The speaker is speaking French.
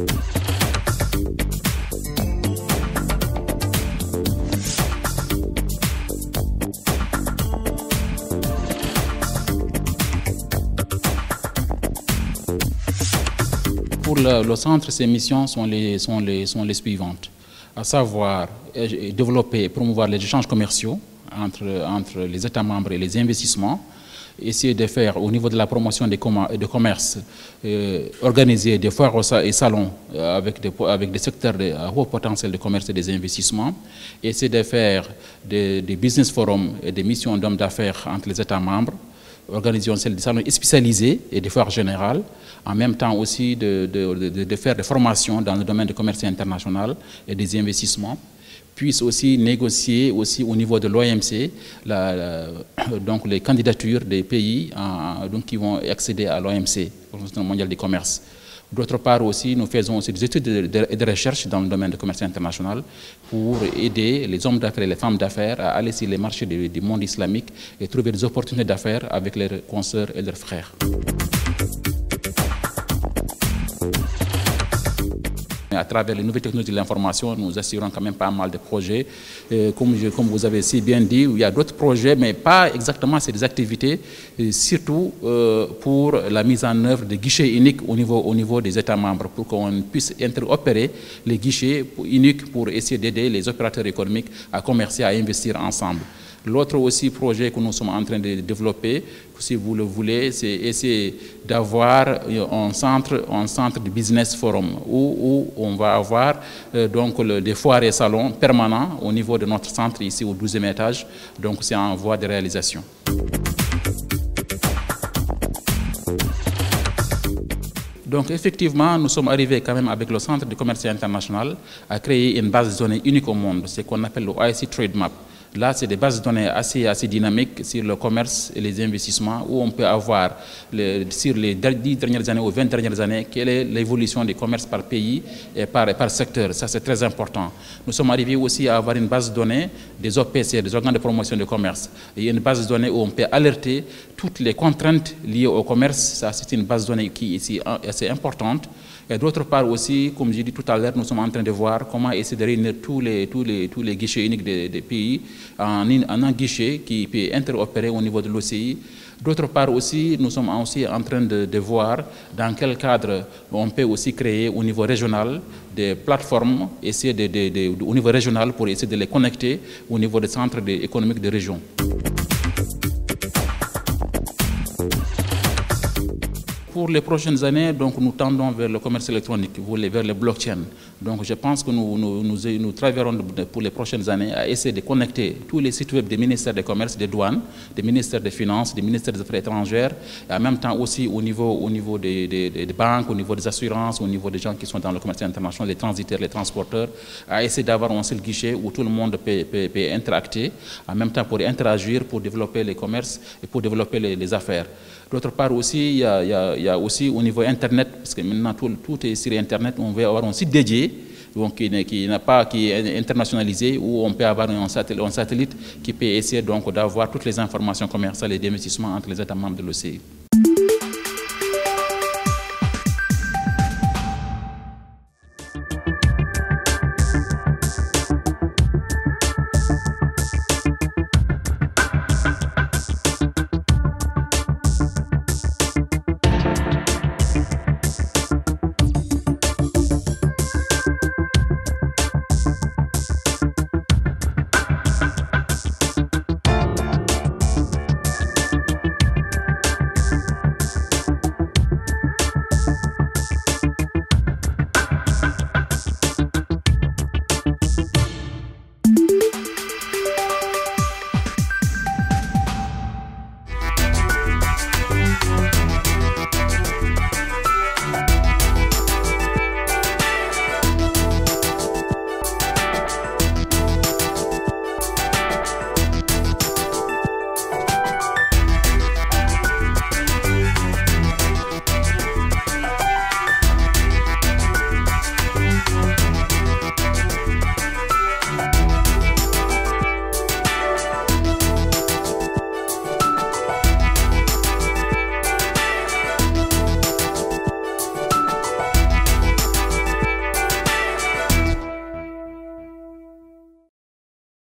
Pour le centre, ses missions sont les suivantes, à savoir développer et promouvoir les échanges commerciaux entre les États membres et les investissements, essayer de faire au niveau de la promotion des commerces, organiser des foires et salons avec des secteurs de haut potentiel de commerce et des investissements, essayer de faire des business forums et des missions d'hommes d'affaires entre les États membres, organisation des salons spécialisés et des foires générales, en même temps aussi de faire des formations dans le domaine du commerce international et des investissements, puisse aussi négocier aussi au niveau de l'OMC donc les candidatures des pays qui vont accéder à l'OMC, l'Organisation mondiale du commerce. D'autre part aussi, nous faisons aussi des études et de recherche dans le domaine du commerce international pour aider les hommes d'affaires et les femmes d'affaires à aller sur les marchés du monde islamique et trouver des opportunités d'affaires avec leurs consoeurs et leurs frères. À travers les nouvelles technologies de l'information, nous assurons quand même pas mal de projets. Comme vous avez si bien dit, il y a d'autres projets, mais pas exactement ces des activités, surtout pour la mise en œuvre de guichets uniques au niveau des États membres, pour qu'on puisse interopérer les guichets uniques pour essayer d'aider les opérateurs économiques à commercer, à investir ensemble. L'autre aussi projet que nous sommes en train de développer, si vous le voulez, c'est essayer d'avoir un centre de business forum où on va avoir donc des foires et salons permanents au niveau de notre centre ici au 12e étage. Donc c'est en voie de réalisation. Donc effectivement, nous sommes arrivés quand même avec le Centre de commerce international à créer une base de données unique au monde, ce qu'on appelle le IC Trade Map. Là, c'est des bases de données assez dynamiques sur le commerce et les investissements où on peut avoir sur les 10 dernières années ou 20 dernières années quelle est l'évolution des commerces par pays et par secteur. Ça, c'est très important. Nous sommes arrivés aussi à avoir une base de données des OPC, des organes de promotion du commerce. Il y a une base de données où on peut alerter toutes les contraintes liées au commerce. Ça, c'est une base de données qui est ici assez importante. Et d'autre part aussi, comme j'ai dit tout à l'heure, nous sommes en train de voir comment essayer de réunir tous les guichets uniques des pays en un guichet qui peut interopérer au niveau de l'OCI. D'autre part aussi, nous sommes aussi en train de voir dans quel cadre on peut aussi créer au niveau régional des plateformes, au niveau régional pour essayer de les connecter au niveau des centres économiques de région. Pour les prochaines années, donc, nous tendons vers le commerce électronique, vers le blockchain. Donc je pense que nous travaillerons pour les prochaines années à essayer de connecter tous les sites web des ministères des commerces, des douanes, des ministères des finances, des ministères des affaires étrangères, et en même temps aussi au niveau des banques, au niveau des assurances, au niveau des gens qui sont dans le commerce international, les transitaires, les transporteurs, à essayer d'avoir un seul guichet où tout le monde peut interacter, en même temps pour interagir, pour développer les commerces et pour développer les affaires. D'autre part aussi, il y a aussi au niveau Internet, parce que maintenant tout est sur Internet, on veut avoir un site dédié, donc qui est internationalisé, où on peut avoir un satellite qui peut essayer donc d'avoir toutes les informations commerciales et d'investissement entre les États membres de l'OCI.